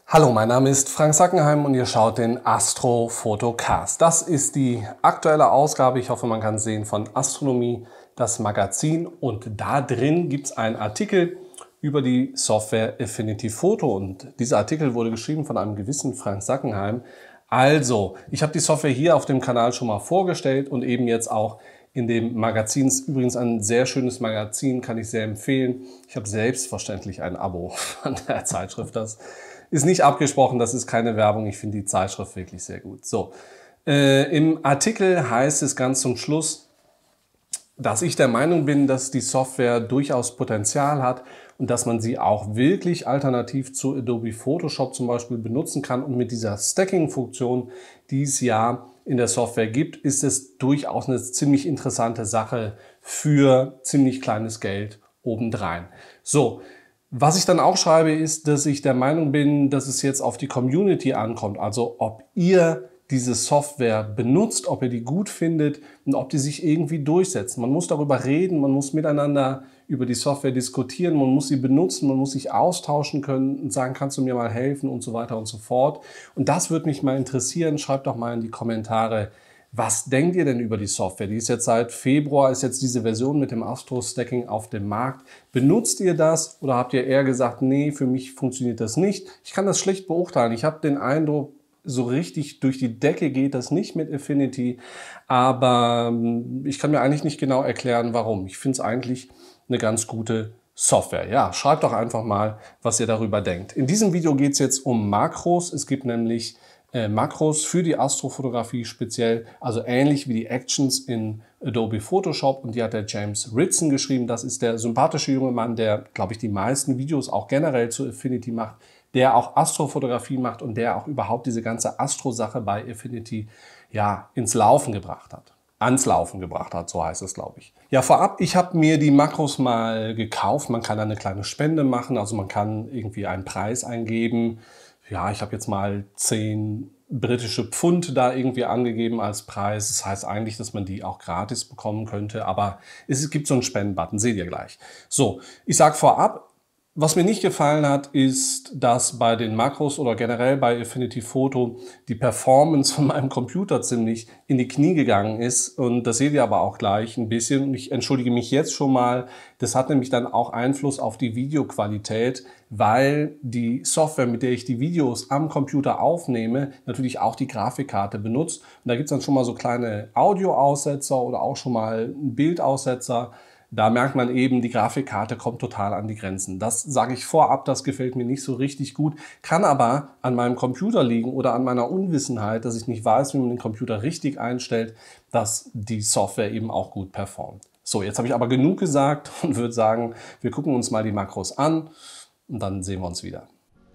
Hallo, mein Name ist Frank Sackenheim und ihr schaut den Astrofotocast. Das ist die aktuelle Ausgabe, ich hoffe, man kann es sehen, von Astronomie, das Magazin. Und da drin gibt es einen Artikel über die Software Affinity Photo. Und dieser Artikel wurde geschrieben von einem gewissen Frank Sackenheim. Also, ich habe die Software hier auf dem Kanal schon mal vorgestellt und eben jetzt auch in dem Magazin. Ist übrigens ein sehr schönes Magazin, kann ich sehr empfehlen. Ich habe selbstverständlich ein Abo von der Zeitschrift. Das ist nicht abgesprochen, das ist keine Werbung. Ich finde die Zeitschrift wirklich sehr gut. So, im Artikel heißt es ganz zum Schluss, dass ich der Meinung bin, dass die Software durchaus Potenzial hat und dass man sie auch wirklich alternativ zu Adobe Photoshop zum Beispiel benutzen kann. Und mit dieser Stacking-Funktion, die es ja in der Software gibt, ist es durchaus eine ziemlich interessante Sache für ziemlich kleines Geld obendrein. So. Was ich dann auch schreibe, ist, dass ich der Meinung bin, dass es jetzt auf die Community ankommt. Also ob ihr diese Software benutzt, ob ihr die gut findet und ob die sich irgendwie durchsetzt. Man muss darüber reden, man muss miteinander über die Software diskutieren, man muss sie benutzen, man muss sich austauschen können und sagen, kannst du mir mal helfen und so weiter und so fort. Und das würde mich mal interessieren. Schreibt doch mal in die Kommentare, was denkt ihr denn über die Software? Die ist jetzt seit Februar, ist jetzt diese Version mit dem Astro-Stacking auf dem Markt. Benutzt ihr das oder habt ihr eher gesagt, nee, für mich funktioniert das nicht? Ich kann das schlecht beurteilen. Ich habe den Eindruck, so richtig durch die Decke geht das nicht mit Affinity, aber ich kann mir eigentlich nicht genau erklären, warum. Ich finde es eigentlich eine ganz gute Software. Ja, schreibt doch einfach mal, was ihr darüber denkt. In diesem Video geht es jetzt um Makros. Es gibt nämlich Makros für die Astrofotografie speziell, also ähnlich wie die Actions in Adobe Photoshop, und die hat der James Ritson geschrieben. Das ist der sympathische junge Mann, der, glaube ich, die meisten Videos auch generell zu Affinity macht, der auch Astrofotografie macht und der auch überhaupt diese ganze Astro-Sache bei Affinity ja ins Laufen gebracht hat. Ans Laufen gebracht hat, so heißt es, glaube ich. Ja, vorab, ich habe mir die Makros mal gekauft. Man kann eine kleine Spende machen, also man kann irgendwie einen Preis eingeben. Ja, ich habe jetzt mal 10 britische Pfund da irgendwie angegeben als Preis. Das heißt eigentlich, dass man die auch gratis bekommen könnte, aber es gibt so einen Spendenbutton, seht ihr gleich. So, ich sage vorab, was mir nicht gefallen hat, ist, dass bei den Makros oder generell bei Affinity Photo die Performance von meinem Computer ziemlich in die Knie gegangen ist. Und das seht ihr aber auch gleich ein bisschen. Und ich entschuldige mich jetzt schon mal. Das hat nämlich dann auch Einfluss auf die Videoqualität, weil die Software, mit der ich die Videos am Computer aufnehme, natürlich auch die Grafikkarte benutzt. Und da gibt es dann schon mal so kleine Audioaussetzer oder auch schon mal einen Bildaussetzer. Da merkt man eben, die Grafikkarte kommt total an die Grenzen. Das sage ich vorab, das gefällt mir nicht so richtig gut, kann aber an meinem Computer liegen oder an meiner Unwissenheit, dass ich nicht weiß, wie man den Computer richtig einstellt, dass die Software eben auch gut performt. So, jetzt habe ich aber genug gesagt und würde sagen, wir gucken uns mal die Makros an und dann sehen wir uns wieder.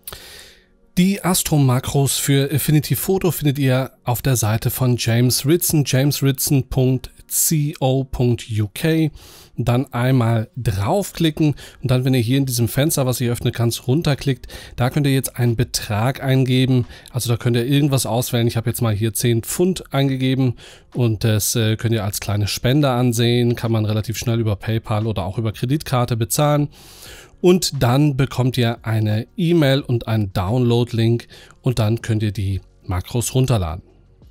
Die Astro-Makros für Affinity Photo findet ihr auf der Seite von James Ritson, jamesritson.co.uk. Dann einmal draufklicken und dann, wenn ihr hier in diesem Fenster, was ihr öffnet, ganz runterklickt, da könnt ihr jetzt einen Betrag eingeben. Also da könnt ihr irgendwas auswählen. Ich habe jetzt mal hier 10 Pfund eingegeben und das könnt ihr als kleine Spende ansehen. Kann man relativ schnell über PayPal oder auch über Kreditkarte bezahlen. Und dann bekommt ihr eine E-Mail und einen Download-Link und dann könnt ihr die Makros runterladen.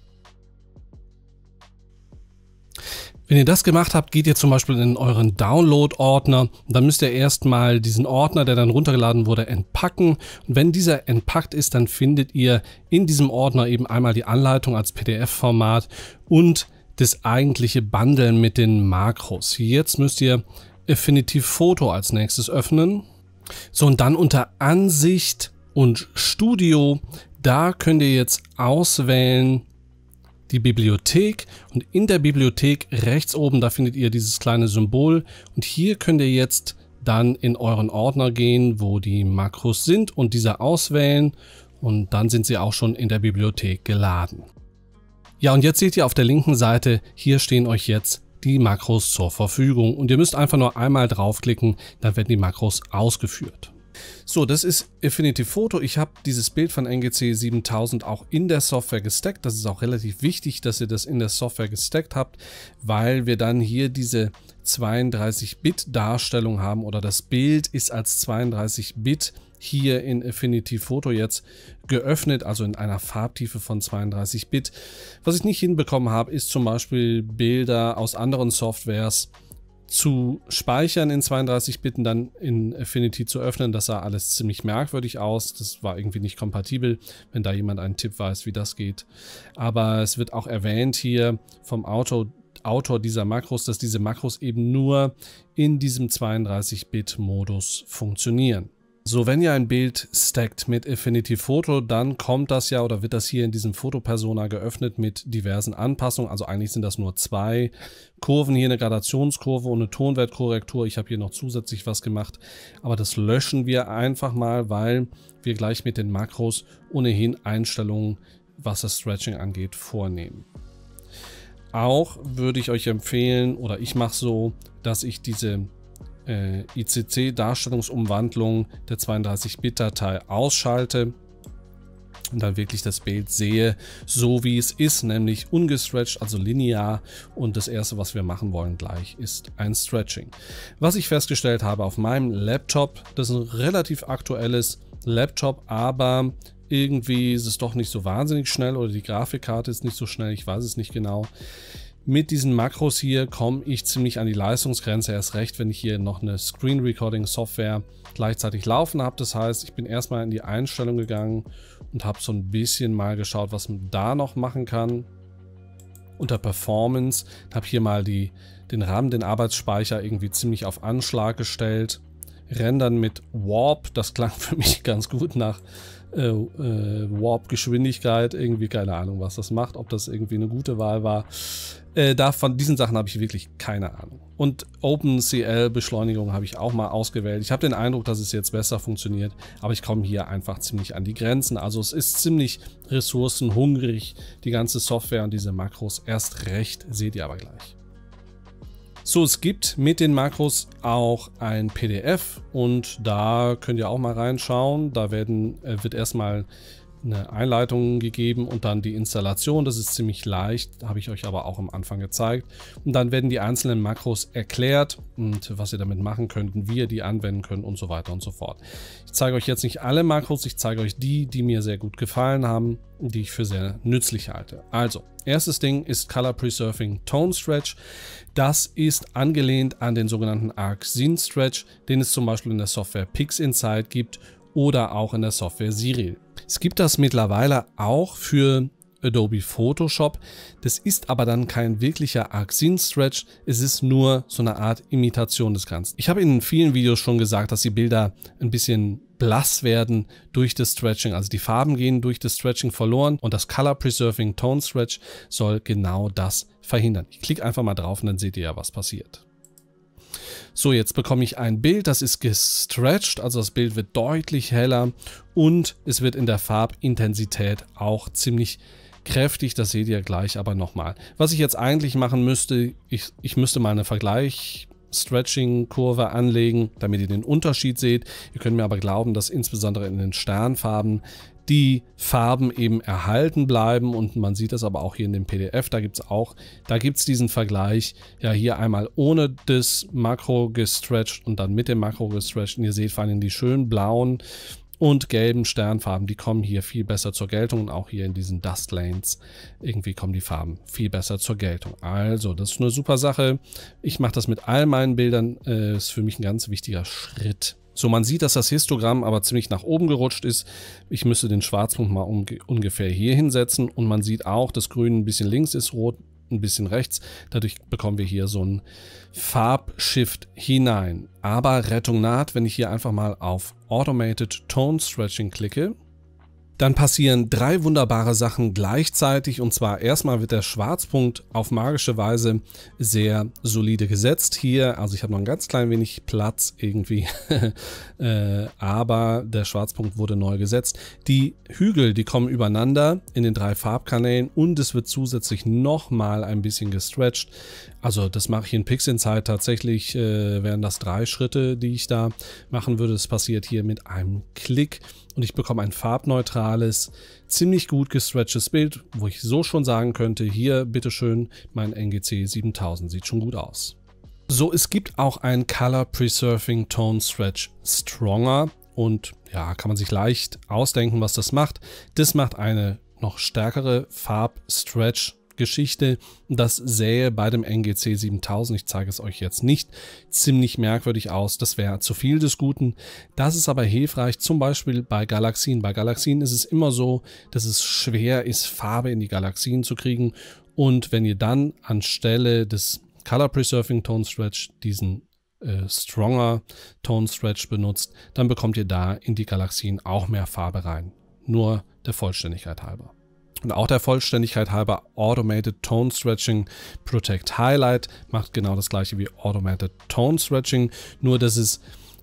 Wenn ihr das gemacht habt, geht ihr zum Beispiel in euren Download-Ordner. Dann müsst ihr erstmal diesen Ordner, der dann runtergeladen wurde, entpacken. Und wenn dieser entpackt ist, dann findet ihr in diesem Ordner eben einmal die Anleitung als PDF-Format und das eigentliche Bundle mit den Makros. Jetzt müsst ihr Affinity Photo als nächstes öffnen. So, und dann unter Ansicht und Studio, da könnt ihr jetzt auswählen die Bibliothek, und in der Bibliothek rechts oben, da findet ihr dieses kleine Symbol, und hier könnt ihr jetzt dann in euren Ordner gehen, wo die Makros sind, und diese auswählen, und dann sind sie auch schon in der Bibliothek geladen. Ja, und jetzt seht ihr auf der linken Seite, hier stehen euch jetzt die Makros zur Verfügung und ihr müsst einfach nur einmal draufklicken, dann werden die Makros ausgeführt. So, das ist Affinity Photo. Ich habe dieses Bild von NGC 7000 auch in der Software gestackt. Das ist auch relativ wichtig, dass ihr das in der Software gestackt habt, weil wir dann hier diese 32-Bit Darstellung haben, oder das Bild ist als 32-Bit hier in Affinity Photo jetzt geöffnet, also in einer Farbtiefe von 32 Bit. Was ich nicht hinbekommen habe, ist zum Beispiel Bilder aus anderen Softwares zu speichern in 32 Bit und dann in Affinity zu öffnen. Das sah alles ziemlich merkwürdig aus. Das war irgendwie nicht kompatibel, wenn da jemand einen Tipp weiß, wie das geht. Aber es wird auch erwähnt hier vom Autor dieser Makros, dass diese Makros eben nur in diesem 32-Bit-Modus funktionieren. So, wenn ihr ein Bild stackt mit Affinity Photo, dann kommt das ja oder wird das hier in diesem Foto-Persona geöffnet mit diversen Anpassungen. Also eigentlich sind das nur 2 Kurven, hier eine Gradationskurve und eine Tonwertkorrektur. Ich habe hier noch zusätzlich was gemacht, aber das löschen wir einfach mal, weil wir gleich mit den Makros ohnehin Einstellungen, was das Stretching angeht, vornehmen. Auch würde ich euch empfehlen, oder ich mache so, dass ich diese ICC-Darstellungsumwandlung der 32-Bit-Datei ausschalte und dann wirklich das Bild sehe, so wie es ist, nämlich ungestretched, also linear. Und das erste, was wir machen wollen gleich, ist ein Stretching. Was ich festgestellt habe auf meinem Laptop, das ist ein relativ aktuelles Laptop, aber irgendwie ist es doch nicht so wahnsinnig schnell oder die Grafikkarte ist nicht so schnell, ich weiß es nicht genau. Mit diesen Makros hier komme ich ziemlich an die Leistungsgrenze, erst recht, wenn ich hier noch eine Screen Recording Software gleichzeitig laufen habe. Das heißt, ich bin erstmal in die Einstellung gegangen und habe so ein bisschen mal geschaut, was man da noch machen kann. Unter Performance habe hier mal den RAM, den Arbeitsspeicher irgendwie ziemlich auf Anschlag gestellt. Rendern mit Warp, das klang für mich ganz gut nach Warp-Geschwindigkeit, irgendwie keine Ahnung, was das macht, ob das irgendwie eine gute Wahl war. Von diesen Sachen habe ich wirklich keine Ahnung. Und OpenCL-Beschleunigung habe ich auch mal ausgewählt. Ich habe den Eindruck, dass es jetzt besser funktioniert, aber ich komme hier einfach ziemlich an die Grenzen. Also es ist ziemlich ressourcenhungrig, die ganze Software und diese Makros. Erst recht, seht ihr aber gleich. So, es gibt mit den Makros auch ein PDF und da könnt ihr auch mal reinschauen. Da wird erstmal eine Einleitung gegeben und dann die Installation. Das ist ziemlich leicht, habe ich euch aber auch am Anfang gezeigt. Und dann werden die einzelnen Makros erklärt und was ihr damit machen könnt, wie ihr die anwenden könnt und so weiter und so fort. Ich zeige euch jetzt nicht alle Makros, ich zeige euch die, die mir sehr gut gefallen haben, die ich für sehr nützlich halte. Also, erstes Ding ist Color Preserving Tone Stretch. Das ist angelehnt an den sogenannten Arc Scene Stretch, den es zum Beispiel in der Software PixInsight gibt oder auch in der Software Siril. Es gibt das mittlerweile auch für Adobe Photoshop. Das ist aber dann kein wirklicher Arc Scene Stretch. Es ist nur so eine Art Imitation des Ganzen. Ich habe in vielen Videos schon gesagt, dass die Bilder ein bisschen blass werden durch das Stretching. Also die Farben gehen durch das Stretching verloren und das Color Preserving Tone Stretch soll genau das verhindern. Ich klicke einfach mal drauf und dann seht ihr ja, was passiert. So, jetzt bekomme ich ein Bild, das ist gestretched, also das Bild wird deutlich heller und es wird in der Farbintensität auch ziemlich kräftig, das seht ihr gleich aber nochmal. Was ich jetzt eigentlich machen müsste, ich müsste mal eine Stretching-Kurve anlegen, damit ihr den Unterschied seht. Ihr könnt mir aber glauben, dass insbesondere in den Sternfarben die Farben eben erhalten bleiben und man sieht das aber auch hier in dem PDF, da gibt es diesen Vergleich, ja hier einmal ohne das Makro gestretched und dann mit dem Makro gestretched und ihr seht vor allem die schönen blauen und gelben Sternfarben, die kommen hier viel besser zur Geltung und auch hier in diesen Dust Lanes irgendwie kommen die Farben viel besser zur Geltung. Also das ist eine super Sache, ich mache das mit all meinen Bildern, ist für mich ein ganz wichtiger Schritt. So, man sieht, dass das Histogramm aber ziemlich nach oben gerutscht ist. Ich müsste den Schwarzpunkt mal ungefähr hier hinsetzen und man sieht auch, dass Grün ein bisschen links ist, Rot ein bisschen rechts. Dadurch bekommen wir hier so einen Farbshift hinein. Aber Rettung naht, wenn ich hier einfach mal auf Automated Tone Stretching klicke. Dann passieren 3 wunderbare Sachen gleichzeitig und zwar erstmal wird der Schwarzpunkt auf magische Weise sehr solide gesetzt hier, also ich habe noch ein ganz klein wenig Platz irgendwie, aber der Schwarzpunkt wurde neu gesetzt. Die Hügel, die kommen übereinander in den 3 Farbkanälen und es wird zusätzlich nochmal ein bisschen gestretched. Also das mache ich in PixInsight tatsächlich, wären das 3 Schritte, die ich da machen würde. Das passiert hier mit einem Klick und ich bekomme ein farbneutrales, ziemlich gut gestretchtes Bild, wo ich so schon sagen könnte, hier bitteschön, mein NGC 7000 sieht schon gut aus. So, es gibt auch ein Color Preserving Tone Stretch Stronger. und ja, kann man sich leicht ausdenken, was das macht. Das macht eine noch stärkere Farb-Stretch-Geschichte. Das sähe bei dem NGC 7000, ich zeige es euch jetzt nicht, ziemlich merkwürdig aus. Das wäre zu viel des Guten. Das ist aber hilfreich, zum Beispiel bei Galaxien. Bei Galaxien ist es immer so, dass es schwer ist, Farbe in die Galaxien zu kriegen. Und wenn ihr dann anstelle des Color Preserving Tone Stretch diesen Stronger Tone Stretch benutzt, dann bekommt ihr da in die Galaxien auch mehr Farbe rein. Nur der Vollständigkeit halber. Und auch der Vollständigkeit halber, Automated Tone Stretching Protect Highlight macht genau das gleiche wie Automated Tone Stretching, nur dass es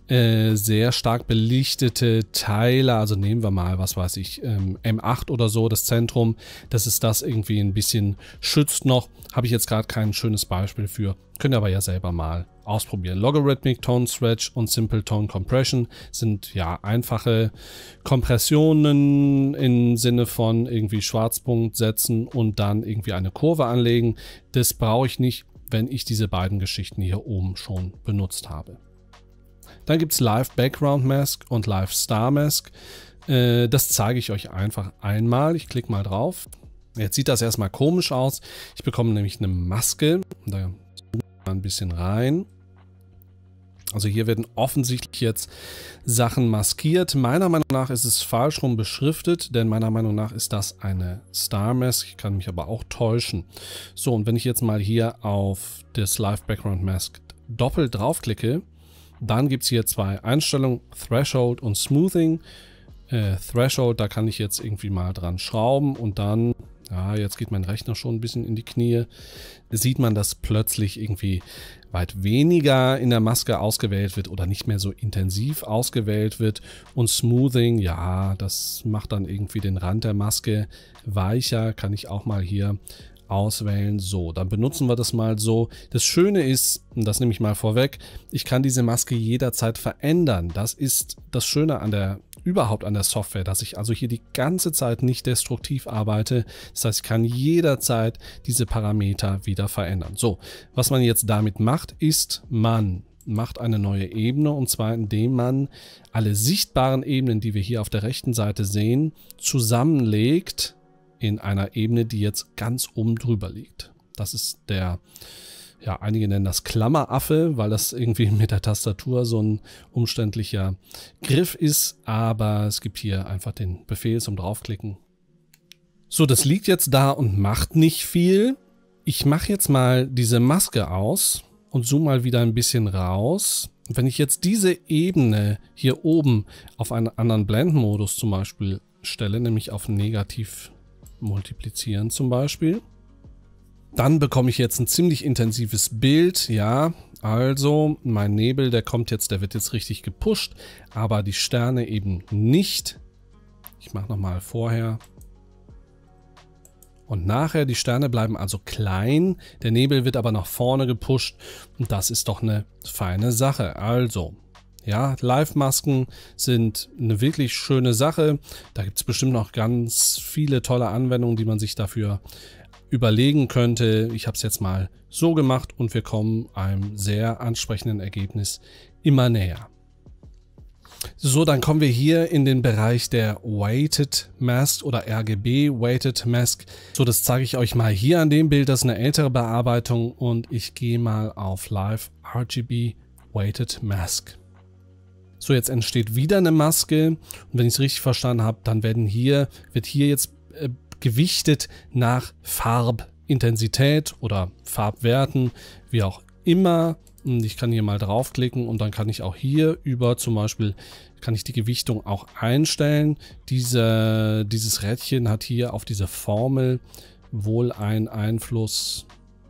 sehr stark belichtete Teile, also nehmen wir mal, was weiß ich, M8 oder so, das Zentrum, dass es das irgendwie ein bisschen schützt noch. Habe ich jetzt gerade kein schönes Beispiel für, könnt ihr aber ja selber mal ausprobieren. Logarithmic Tone Stretch und Simple Tone Compression sind ja einfache Kompressionen im Sinne von irgendwie Schwarzpunkt setzen und dann irgendwie eine Kurve anlegen. Das brauche ich nicht, wenn ich diese beiden Geschichten hier oben schon benutzt habe. Dann gibt es Live Background Mask und Live Star Mask. Das zeige ich euch einfach einmal. Ich klicke mal drauf. Jetzt sieht das erstmal komisch aus. Ich bekomme nämlich eine Maske. Da zoome ich mal ein bisschen rein. Also hier werden offensichtlich jetzt Sachen maskiert. Meiner Meinung nach ist es falsch rum beschriftet, denn meiner Meinung nach ist das eine Star Mask. Ich kann mich aber auch täuschen. So, und wenn ich jetzt mal hier auf das Live Background Mask doppelt draufklicke, dann gibt es hier zwei Einstellungen, Threshold und Smoothing. Threshold, da kann ich jetzt irgendwie mal dran schrauben und dann, ja, jetzt geht mein Rechner schon ein bisschen in die Knie, sieht man, dass plötzlich irgendwie weit weniger in der Maske ausgewählt wird oder nicht mehr so intensiv ausgewählt wird. Und Smoothing, ja, das macht dann irgendwie den Rand der Maske weicher, kann ich auch mal hier auswählen. So, dann benutzen wir das mal so. Das Schöne ist, und das nehme ich mal vorweg, ich kann diese Maske jederzeit verändern. Das ist das Schöne an der überhaupt an der Software, dass ich also hier die ganze Zeit nicht destruktiv arbeite. Das heißt, ich kann jederzeit diese Parameter wieder verändern. So, was man jetzt damit macht, ist, man macht eine neue Ebene, und zwar indem man alle sichtbaren Ebenen, die wir hier auf der rechten Seite sehen, zusammenlegt in einer Ebene, die jetzt ganz oben drüber liegt. Das ist der, ja, einige nennen das Klammeraffe, weil das irgendwie mit der Tastatur so ein umständlicher Griff ist, aber es gibt hier einfach den Befehl zum Draufklicken. So, das liegt jetzt da und macht nicht viel. Ich mache jetzt mal diese Maske aus und zoome mal wieder ein bisschen raus. Wenn ich jetzt diese Ebene hier oben auf einen anderen Blendmodus zum Beispiel stelle, nämlich auf negativ multiplizieren zum Beispiel, dann bekomme ich jetzt ein ziemlich intensives Bild. Ja, also mein Nebel, der wird jetzt richtig gepusht, aber die Sterne eben nicht. Ich mache nochmal vorher und nachher. Die Sterne bleiben also klein, der Nebel wird aber nach vorne gepusht und das ist doch eine feine Sache. Also, ja, Live-Masken sind eine wirklich schöne Sache. Da gibt es bestimmt noch ganz viele tolle Anwendungen, die man sich dafür überlegen könnte. Ich habe es jetzt mal so gemacht und wir kommen einem sehr ansprechenden Ergebnis immer näher. So, dann kommen wir hier in den Bereich der Weighted Mask oder RGB Weighted Mask. So, das zeige ich euch mal hier an dem Bild. Das ist eine ältere Bearbeitung und ich gehe mal auf Live RGB Weighted Mask. So, jetzt entsteht wieder eine Maske und wenn ich es richtig verstanden habe, dann wird hier jetzt gewichtet nach Farbintensität oder Farbwerten, wie auch immer. Und ich kann hier mal draufklicken und dann kann ich auch hier über zum Beispiel, kann ich die Gewichtung auch einstellen. Dieses Rädchen hat hier auf diese Formel wohl einen Einfluss.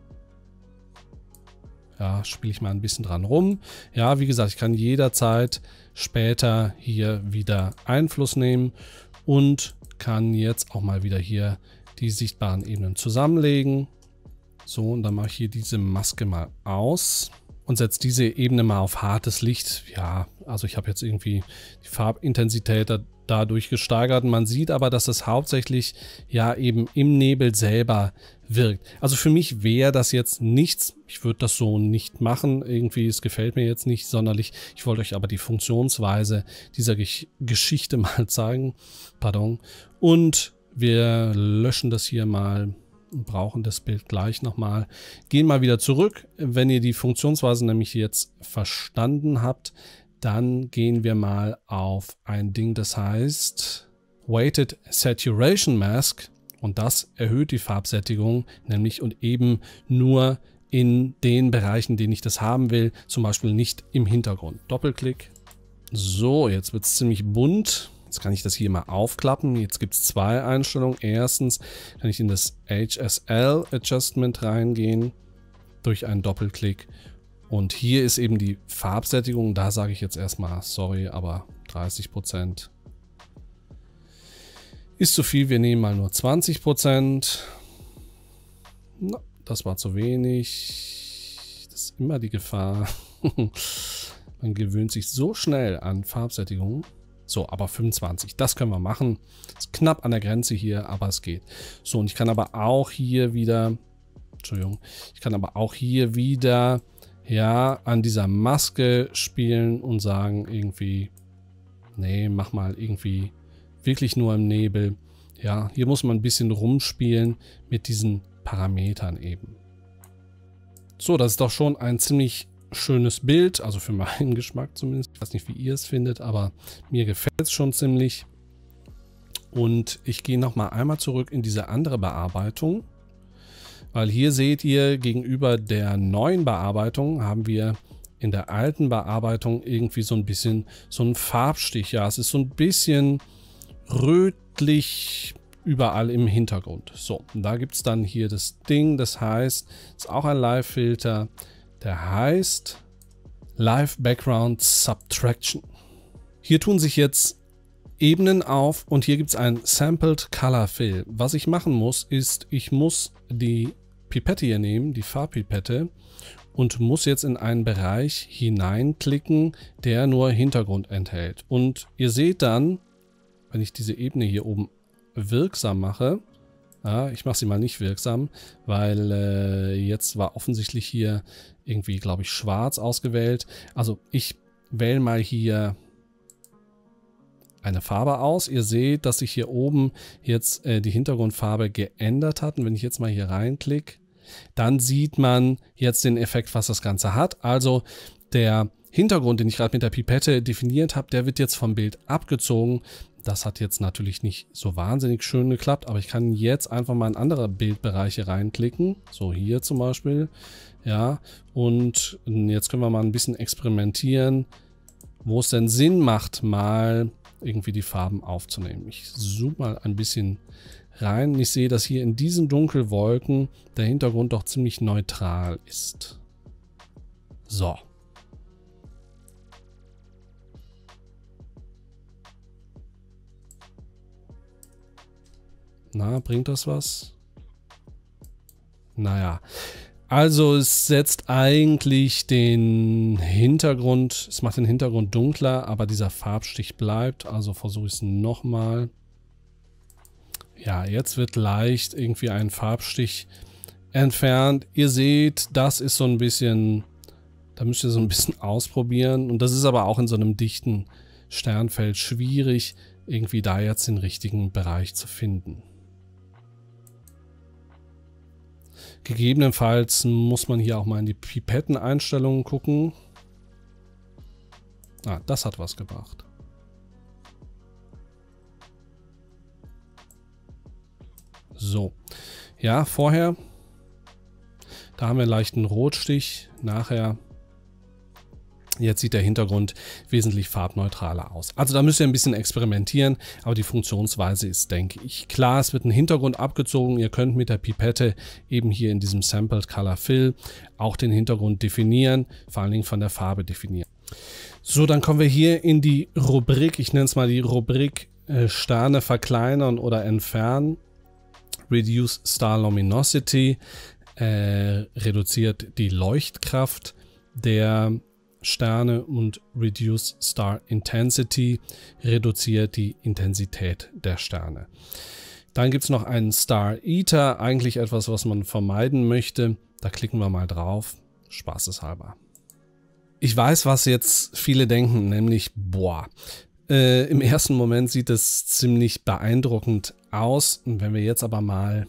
Ja, spiele ich mal ein bisschen dran rum. Ja, wie gesagt, ich kann jederzeit später hier wieder Einfluss nehmen und kann jetzt auch mal wieder hier die sichtbaren Ebenen zusammenlegen. So, und dann mache ich hier diese Maske mal aus und setze diese Ebene mal auf hartes Licht. Ja, also ich habe jetzt irgendwie die Farbintensität dadurch gesteigert. Man sieht aber, dass es hauptsächlich ja eben im Nebel selber wirkt. Also für mich wäre das jetzt nichts. Ich würde das so nicht machen. Irgendwie, es gefällt mir jetzt nicht sonderlich. Ich wollte euch aber die Funktionsweise dieser Geschichte mal zeigen. Pardon. Und wir löschen das hier mal. Brauchen das Bild gleich nochmal. Gehen mal wieder zurück. Wenn ihr die Funktionsweise nämlich jetzt verstanden habt, dann gehen wir mal auf ein Ding, das heißt Weighted Saturation Mask, und das erhöht die Farbsättigung, nämlich und eben nur in den Bereichen, denen ich das haben will, zum Beispiel nicht im Hintergrund. Doppelklick. So, jetzt wird es ziemlich bunt. Jetzt kann ich das hier mal aufklappen. Jetzt gibt es zwei Einstellungen. Erstens kann ich in das HSL Adjustment reingehen durch einen Doppelklick. Und hier ist eben die Farbsättigung. Da sage ich jetzt erstmal, sorry, aber 30% ist zu viel. Wir nehmen mal nur 20%. Na, das war zu wenig. Das ist immer die Gefahr. Man gewöhnt sich so schnell an Farbsättigung. So, aber 25, das können wir machen. Ist knapp an der Grenze hier, aber es geht. So, und ich kann aber auch hier wieder, Entschuldigung, ich kann aber auch hier wieder, ja, an dieser Maske spielen und sagen irgendwie, nee, mach mal irgendwie wirklich nur im Nebel. Ja, hier muss man ein bisschen rumspielen mit diesen Parametern eben. So, das ist doch schon ein ziemlich schönes Bild, also für meinen Geschmack zumindest. Ich weiß nicht, wie ihr es findet, aber mir gefällt es schon ziemlich. Und ich gehe noch mal einmal zurück in diese andere Bearbeitung, weil hier seht ihr, gegenüber der neuen Bearbeitung haben wir in der alten Bearbeitung irgendwie so ein bisschen so einen Farbstich. Ja, es ist so ein bisschen rötlich überall im Hintergrund. So, und da gibt es dann hier das Ding, das heißt, es ist auch ein Live-Filter. Der heißt Live Background Subtraction. Hier tun sich jetzt Ebenen auf und hier gibt es ein Sampled Color Fill. Was ich machen muss, ist, ich muss die Pipette hier nehmen, die Farbpipette, und muss jetzt in einen Bereich hineinklicken, der nur Hintergrund enthält. Und ihr seht dann, wenn ich diese Ebene hier oben wirksam mache, ja, ich mache sie mal nicht wirksam, weil jetzt war offensichtlich hier irgendwie, glaube ich, schwarz ausgewählt. Also ich wähle mal hier eine Farbe aus. Ihr seht, dass sich hier oben jetzt die Hintergrundfarbe geändert hat. Und wenn ich jetzt mal hier reinklicke, dann sieht man jetzt den Effekt, was das Ganze hat. Also der Hintergrund, den ich gerade mit der Pipette definiert habe, der wird jetzt vom Bild abgezogen. Das hat jetzt natürlich nicht so wahnsinnig schön geklappt, aber ich kann jetzt einfach mal in andere Bildbereiche reinklicken. So hier zum Beispiel. Ja, und jetzt können wir mal ein bisschen experimentieren, wo es denn Sinn macht, mal irgendwie die Farben aufzunehmen. Ich zoome mal ein bisschen rein. Ich sehe, dass hier in diesen Dunkelwolken der Hintergrund doch ziemlich neutral ist. So. Na, bringt das was? Naja, also es setzt eigentlich den Hintergrund, es macht den Hintergrund dunkler, aber dieser Farbstich bleibt. Also versuche ich es nochmal. Ja, jetzt wird leicht irgendwie ein Farbstich entfernt. Ihr seht, das ist so ein bisschen, da müsst ihr so ein bisschen ausprobieren. Und das ist aber auch in so einem dichten Sternfeld schwierig, irgendwie da jetzt den richtigen Bereich zu finden. Gegebenenfalls muss man hier auch mal in die Pipetteneinstellungen gucken. Ah, das hat was gebracht. So, ja, vorher, da haben wir einen leichten Rotstich, nachher, jetzt sieht der Hintergrund wesentlich farbneutraler aus. Also da müsst ihr ein bisschen experimentieren, aber die Funktionsweise ist, denke ich, klar. Es wird ein Hintergrund abgezogen. Ihr könnt mit der Pipette eben hier in diesem Sampled Color Fill auch den Hintergrund definieren, vor allen Dingen von der Farbe definieren. So, dann kommen wir hier in die Rubrik, ich nenne es mal die Rubrik Sterne verkleinern oder entfernen. Reduce Star Luminosity reduziert die Leuchtkraft der Sterne und Reduce Star Intensity reduziert die Intensität der Sterne. Dann gibt es noch einen Star Eater, eigentlich etwas, was man vermeiden möchte. Da klicken wir mal drauf, spaßeshalber. Ich weiß, was jetzt viele denken, nämlich, boah, im ersten Moment sieht es ziemlich beeindruckend aus. Und wenn wir jetzt aber mal,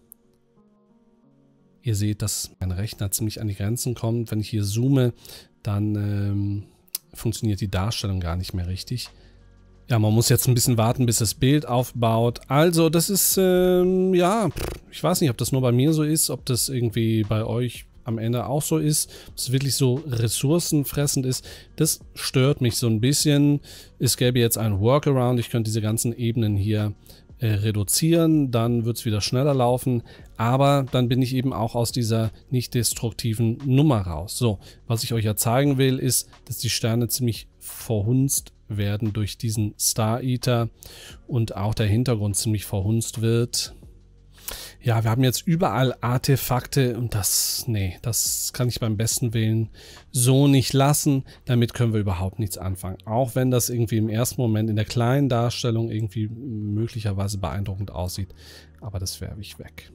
ihr seht, dass mein Rechner ziemlich an die Grenzen kommt. Wenn ich hier zoome, dann funktioniert die Darstellung gar nicht mehr richtig. Ja, man muss jetzt ein bisschen warten, bis das Bild aufbaut. Also, das ist, ja, ich weiß nicht, ob das nur bei mir so ist, ob das irgendwie bei euch am Ende auch so ist, ob es wirklich so ressourcenfressend ist. Das stört mich so ein bisschen. Es gäbe jetzt einen Workaround. Ich könnte diese ganzen Ebenen hier reduzieren, dann wird es wieder schneller laufen, aber dann bin ich eben auch aus dieser nicht destruktiven Nummer raus. So, was ich euch ja zeigen will, ist, dass die Sterne ziemlich verhunzt werden durch diesen Star Eater und auch der Hintergrund ziemlich verhunzt wird. Ja, wir haben jetzt überall Artefakte und das kann ich beim besten Willen so nicht lassen. Damit können wir überhaupt nichts anfangen. Auch wenn das irgendwie im ersten Moment in der kleinen Darstellung irgendwie möglicherweise beeindruckend aussieht. Aber das werfe ich weg.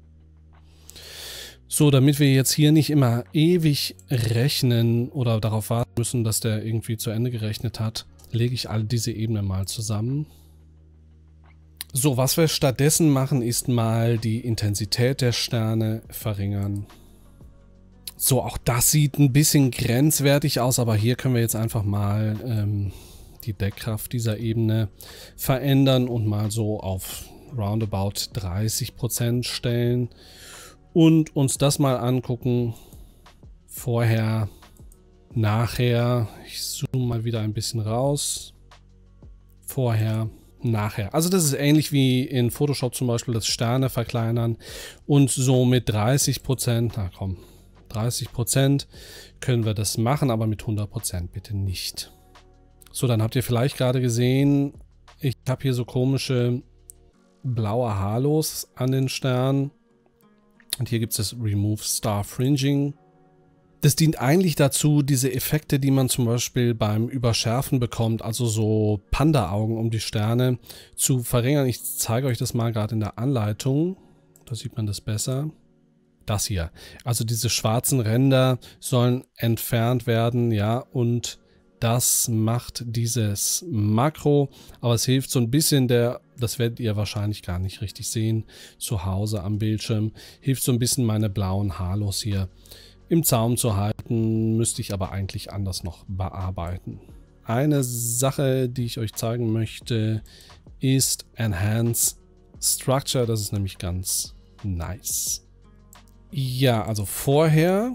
So, damit wir jetzt hier nicht immer ewig rechnen oder darauf warten müssen, dass der irgendwie zu Ende gerechnet hat, lege ich all diese Ebenen mal zusammen. So, was wir stattdessen machen, ist mal die Intensität der Sterne verringern. So, auch das sieht ein bisschen grenzwertig aus, aber hier können wir jetzt einfach mal die Deckkraft dieser Ebene verändern und mal so auf roundabout 30% stellen und uns das mal angucken. Vorher, nachher. Ich zoome mal wieder ein bisschen raus. Vorher, nachher. Also das ist ähnlich wie in Photoshop zum Beispiel das Sterne verkleinern und so mit 30%, na komm, 30% können wir das machen, aber mit 100% bitte nicht. So, dann habt ihr vielleicht gerade gesehen, ich habe hier so komische blaue Halos an den Sternen und hier gibt es das Remove Star Fringing. Das dient eigentlich dazu, diese Effekte, die man zum Beispiel beim Überschärfen bekommt, also so Panda-Augen um die Sterne, zu verringern. Ich zeige euch das mal gerade in der Anleitung. Da sieht man das besser. Das hier. Also diese schwarzen Ränder sollen entfernt werden, ja, und das macht dieses Makro. Aber es hilft so ein bisschen das werdet ihr wahrscheinlich gar nicht richtig sehen, zu Hause am Bildschirm, hilft so ein bisschen meine blauen Halos hier im Zaum zu halten, müsste ich aber eigentlich anders noch bearbeiten. Eine Sache, die ich euch zeigen möchte, ist Enhance Structure. Das ist nämlich ganz nice. Ja, also vorher,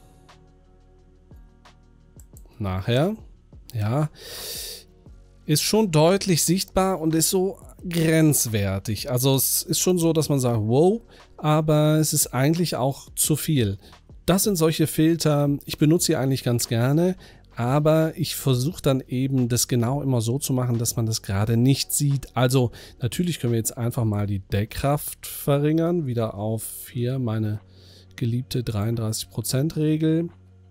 nachher, ja, ist schon deutlich sichtbar und ist so grenzwertig. Also es ist schon so, dass man sagt, wow, aber es ist eigentlich auch zu viel. Das sind solche Filter, ich benutze sie eigentlich ganz gerne, aber ich versuche dann eben das genau immer so zu machen, dass man das gerade nicht sieht. Also natürlich können wir jetzt einfach mal die Deckkraft verringern, wieder auf hier meine geliebte 33% Regel.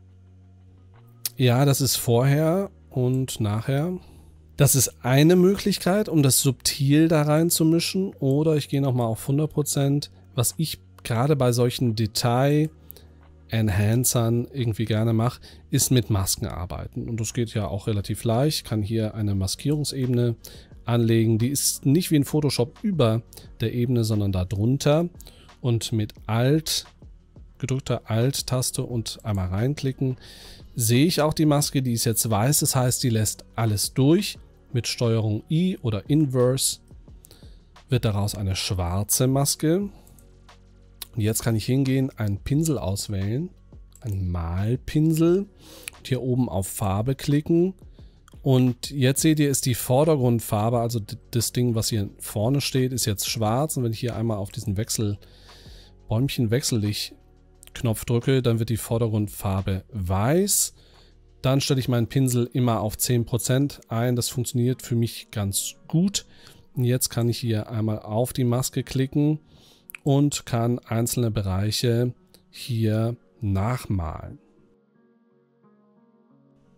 Ja, das ist vorher und nachher. Das ist eine Möglichkeit, um das subtil da reinzumischen, oder ich gehe nochmal auf 100%, was ich gerade bei solchen Enhancern irgendwie gerne mache, ist mit Masken arbeiten. Und das geht ja auch relativ leicht. Ich kann hier eine Maskierungsebene anlegen. Die ist nicht wie in Photoshop über der Ebene, sondern da drunter. Und mit gedrückter Alt-Taste und einmal reinklicken, sehe ich auch die Maske. Die ist jetzt weiß, das heißt, die lässt alles durch. Mit Steuerung I oder Inverse wird daraus eine schwarze Maske. Und jetzt kann ich hingehen, einen Pinsel auswählen, einen Malpinsel und hier oben auf Farbe klicken. Und jetzt seht ihr, ist die Vordergrundfarbe, also das Ding, was hier vorne steht, ist jetzt schwarz. Und wenn ich hier einmal auf diesen Bäumchen-Wechsellicht-Knopf drücke, dann wird die Vordergrundfarbe weiß. Dann stelle ich meinen Pinsel immer auf 10% ein. Das funktioniert für mich ganz gut. Und jetzt kann ich hier einmal auf die Maske klicken und kann einzelne Bereiche hier nachmalen.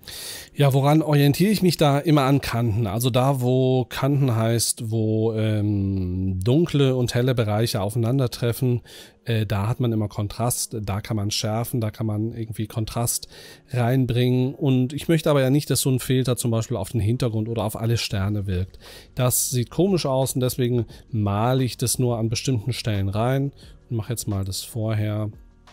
Ja, woran orientiere ich mich da? Immer an Kanten. Also da, wo Kanten heißt, wo dunkle und helle Bereiche aufeinandertreffen, da hat man immer Kontrast, da kann man schärfen, da kann man irgendwie Kontrast reinbringen. Und ich möchte aber ja nicht, dass so ein Filter zum Beispiel auf den Hintergrund oder auf alle Sterne wirkt. Das sieht komisch aus und deswegen male ich das nur an bestimmten Stellen rein und mache jetzt mal das vorher.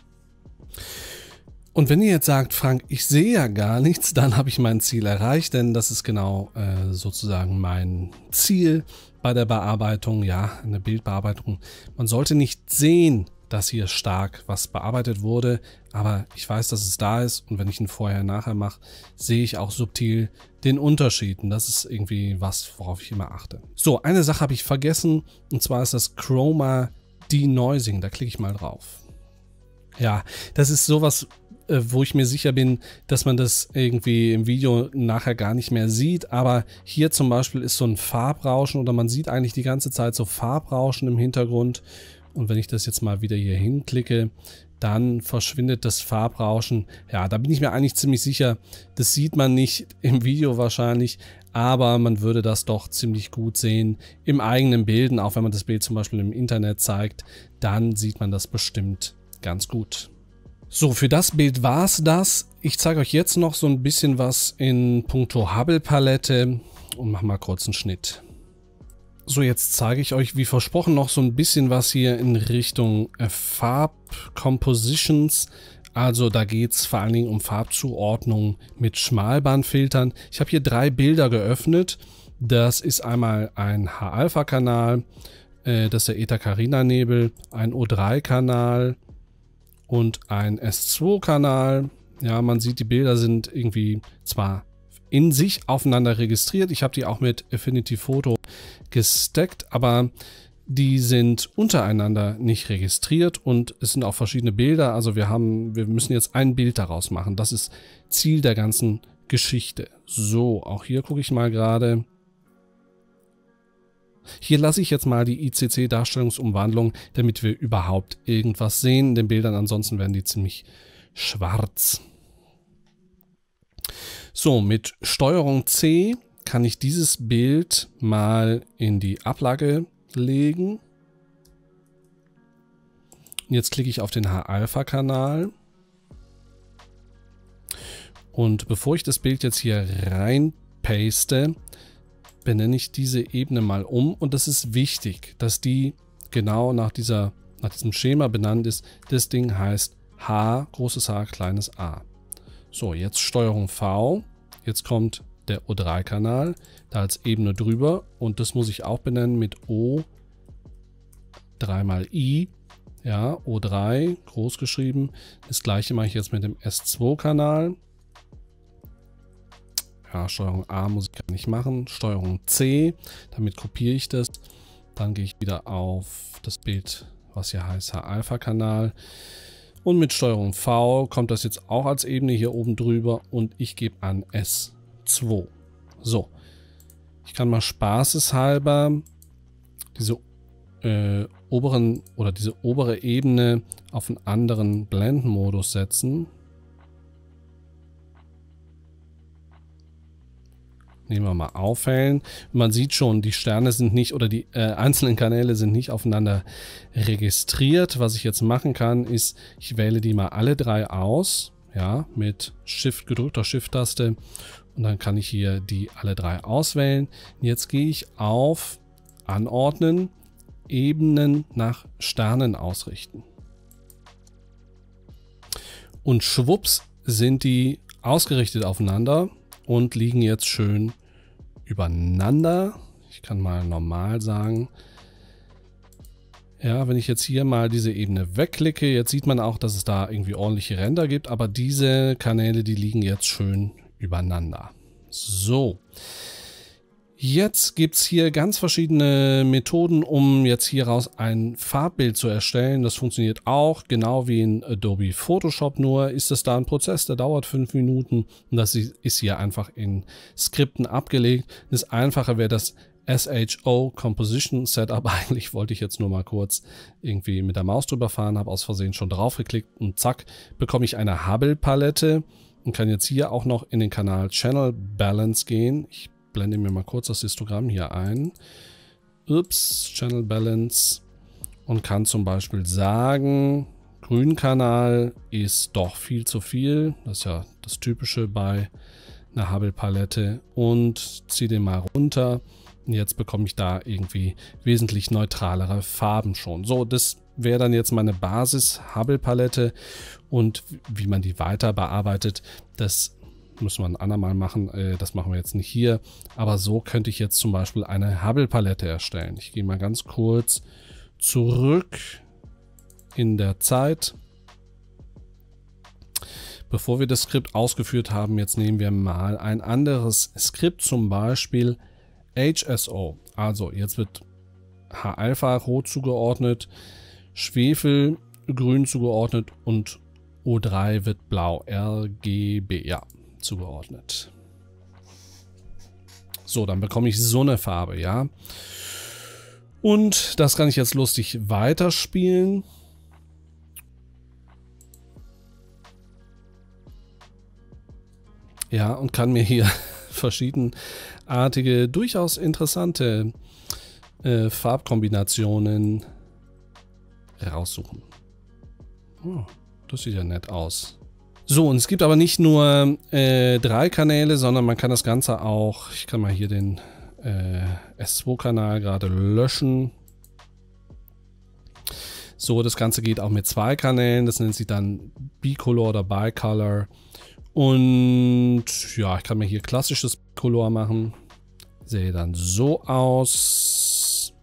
Und wenn ihr jetzt sagt, Frank, ich sehe ja gar nichts, dann habe ich mein Ziel erreicht, denn das ist genau sozusagen mein Ziel bei der Bearbeitung, ja, eine Bildbearbeitung. Man sollte nicht sehen, dass hier stark was bearbeitet wurde, aber ich weiß, dass es da ist und wenn ich ihn vorher-nachher mache, sehe ich auch subtil den Unterschied und das ist irgendwie was, worauf ich immer achte. So, eine Sache habe ich vergessen und zwar ist das Chroma Denoising, da klicke ich mal drauf. Ja, das ist sowas, wo ich mir sicher bin, dass man das irgendwie im Video nachher gar nicht mehr sieht, aber hier zum Beispiel ist so ein Farbrauschen oder man sieht eigentlich die ganze Zeit so Farbrauschen im Hintergrund und wenn ich das jetzt mal wieder hier hinklicke, dann verschwindet das Farbrauschen. Ja, da bin ich mir eigentlich ziemlich sicher, das sieht man nicht im Video wahrscheinlich, aber man würde das doch ziemlich gut sehen im eigenen Bilden, auch wenn man das Bild zum Beispiel im Internet zeigt, dann sieht man das bestimmt ganz gut. So, für das Bild war es das. Ich zeige euch jetzt noch so ein bisschen was in puncto Hubble-Palette und mache mal kurz einen Schnitt. So, jetzt zeige ich euch, wie versprochen, noch so ein bisschen was hier in Richtung Farbcompositions. Also da geht es vor allen Dingen um Farbzuordnung mit Schmalbandfiltern. Ich habe hier 3 Bilder geöffnet. Das ist einmal ein H-Alpha-Kanal, das ist der Eta-Carina-Nebel, ein O3-Kanal, und ein S2-Kanal. Ja, man sieht, die Bilder sind irgendwie zwar in sich aufeinander registriert. Ich habe die auch mit Affinity Photo gestackt, aber die sind untereinander nicht registriert und es sind auch verschiedene Bilder. Also wir müssen jetzt ein Bild daraus machen. Das ist Ziel der ganzen Geschichte. So, auch hier gucke ich mal gerade. Hier lasse ich jetzt mal die ICC-Darstellungsumwandlung, damit wir überhaupt irgendwas sehen in den Bildern, ansonsten werden die ziemlich schwarz. So, mit Steuerung C kann ich dieses Bild mal in die Ablage legen. Jetzt klicke ich auf den H-Alpha-Kanal. Und bevor ich das Bild jetzt hier rein paste, benenne ich diese Ebene mal um und das ist wichtig, dass die genau nach diesem Schema benannt ist. Das Ding heißt H, großes H, kleines a. So, jetzt Steuerung V, jetzt kommt der O3-Kanal, da als Ebene drüber und das muss ich auch benennen mit O, 3 mal I, ja, O3, groß geschrieben. Das gleiche mache ich jetzt mit dem S2-Kanal. Ja, Steuerung A muss ich gar nicht machen. Steuerung C, damit kopiere ich das. Dann gehe ich wieder auf das Bild, was hier heißt H-Alpha-Kanal. Und mit Steuerung V kommt das jetzt auch als Ebene hier oben drüber und ich gebe an S2. So, ich kann mal spaßeshalber diese diese obere Ebene auf einen anderen Blendenmodus setzen. Nehmen wir mal aufhellen. Man sieht schon, die Sterne sind nicht oder die einzelnen Kanäle sind nicht aufeinander registriert. Was ich jetzt machen kann, ist, ich wähle die mal alle 3 aus, ja, mit gedrückter Shift-Taste und dann kann ich hier die alle 3 auswählen. Jetzt gehe ich auf Anordnen, Ebenen nach Sternen ausrichten. Und schwupps sind die ausgerichtet aufeinander und liegen jetzt schön übereinander. Ich kann mal normal sagen. Ja, wenn ich jetzt hier mal diese Ebene wegklicke, jetzt sieht man auch, dass es da irgendwie ordentliche Ränder gibt, aber diese Kanäle, die liegen jetzt schön übereinander. So. Jetzt gibt es hier ganz verschiedene Methoden, um jetzt hieraus ein Farbbild zu erstellen. Das funktioniert auch, genau wie in Adobe Photoshop, nur ist es da ein Prozess, der dauert 5 Minuten und das ist hier einfach in Skripten abgelegt. Das Einfache wäre das SHO Composition Setup. Eigentlich wollte ich jetzt nur mal kurz irgendwie mit der Maus drüber fahren, habe aus Versehen schon drauf geklickt und zack, bekomme ich eine Hubble-Palette. und kann jetzt hier auch noch in den Kanal Channel Balance gehen. Ich blende mir mal kurz das Histogramm hier ein. Ups, Channel Balance. Und kann zum Beispiel sagen, Grünkanal ist doch viel zu viel. Das ist ja das Typische bei einer Hubble-Palette. Und ziehe den mal runter. Und jetzt bekomme ich da irgendwie wesentlich neutralere Farben schon. So, das wäre dann jetzt meine Basis-Hubble-Palette. Und wie man die weiter bearbeitet, das müssen wir ein andermal machen. Das machen wir jetzt nicht hier. Aber so könnte ich jetzt zum Beispiel eine Hubble-Palette erstellen. Ich gehe mal ganz kurz zurück in der Zeit. Bevor wir das Skript ausgeführt haben, jetzt nehmen wir mal ein anderes Skript, zum Beispiel HSO. Also jetzt wird H-Alpha rot zugeordnet, Schwefel grün zugeordnet und O3 wird blau, RGB, ja, zugeordnet. So, dann bekomme ich so eine Farbe, ja. Und das kann ich jetzt lustig weiterspielen. Ja, und kann mir hier verschiedenartige, durchaus interessante Farbkombinationen raussuchen. Oh, das sieht ja nett aus. So, und es gibt aber nicht nur 3 Kanäle, sondern man kann das Ganze auch, ich kann mal hier den S2-Kanal gerade löschen. So, das Ganze geht auch mit 2 Kanälen, das nennt sich dann Bicolor oder Bicolor. Und ja, ich kann mir hier klassisches Bicolor machen. Sehe dann so aus.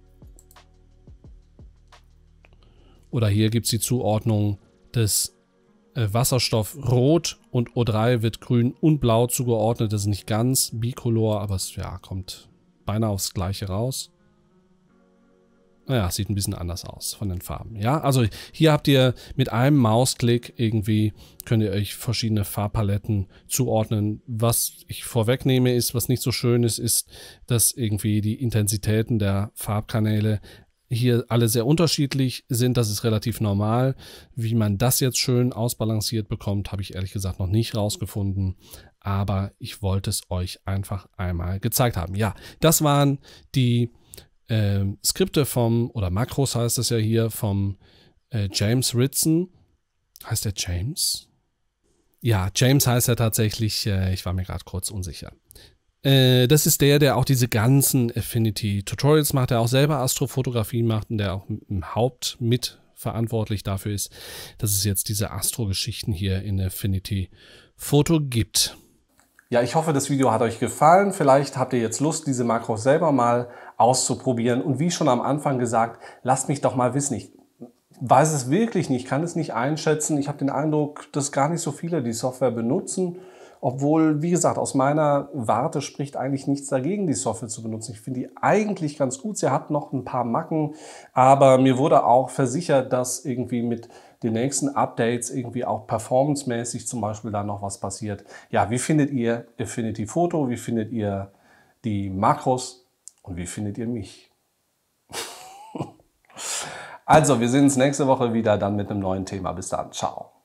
Oder hier gibt es die Zuordnung des Wasserstoff rot und O3 wird grün und blau zugeordnet. Das ist nicht ganz Bicolor, aber es ja, kommt beinahe aufs Gleiche raus. Naja, sieht ein bisschen anders aus von den Farben. Ja, also hier habt ihr mit einem Mausklick irgendwie, könnt ihr euch verschiedene Farbpaletten zuordnen. Was ich vorwegnehme ist, was nicht so schön ist, ist, dass irgendwie die Intensitäten der Farbkanäle hier alle sehr unterschiedlich sind. Das ist relativ normal. Wie man das jetzt schön ausbalanciert bekommt, habe ich ehrlich gesagt noch nicht rausgefunden. Aber ich wollte es euch einfach einmal gezeigt haben. Ja, das waren die Skripte vom, oder Makros heißt es ja hier, vom James Ritson. Heißt der James? Ja, James heißt er tatsächlich. Ich war mir gerade kurz unsicher. Das ist der auch diese ganzen Affinity-Tutorials macht, der auch selber Astrofotografie macht und der auch im Haupt mit verantwortlich dafür ist, dass es jetzt diese Astro-Geschichten hier in Affinity Photo gibt. Ja, ich hoffe, das Video hat euch gefallen. Vielleicht habt ihr jetzt Lust, diese Makros selber mal auszuprobieren. Und wie schon am Anfang gesagt, lasst mich doch mal wissen. Ich weiß es wirklich nicht, kann es nicht einschätzen. Ich habe den Eindruck, dass gar nicht so viele die Software benutzen. Obwohl, wie gesagt, aus meiner Warte spricht eigentlich nichts dagegen, die Software zu benutzen. Ich finde die eigentlich ganz gut. Sie hat noch ein paar Macken, aber mir wurde auch versichert, dass irgendwie mit den nächsten Updates irgendwie auch performancemäßig zum Beispiel da noch was passiert. Ja, wie findet ihr Affinity Photo? Wie findet ihr die Makros? Und wie findet ihr mich? Also, wir sehen uns nächste Woche wieder dann mit einem neuen Thema. Bis dann. Ciao.